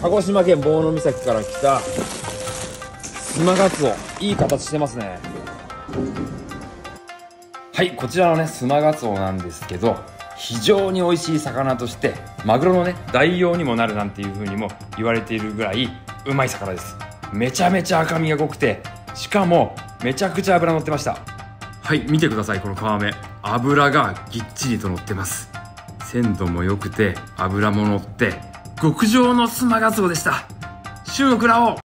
鹿児島県坊野岬から来たスマガツオ、いい形してますね。はい、こちらのねスマガツオなんですけど、非常に美味しい魚としてマグロのね代用にもなるなんていう風にも言われているぐらいうまい魚です。めちゃめちゃ赤身が濃くて、しかもめちゃくちゃ脂乗ってました。はい、見てください、この皮目、脂がぎっちりと乗ってます。鮮度も良くて脂も乗って極上のスマガツオでした。旬を食らおう。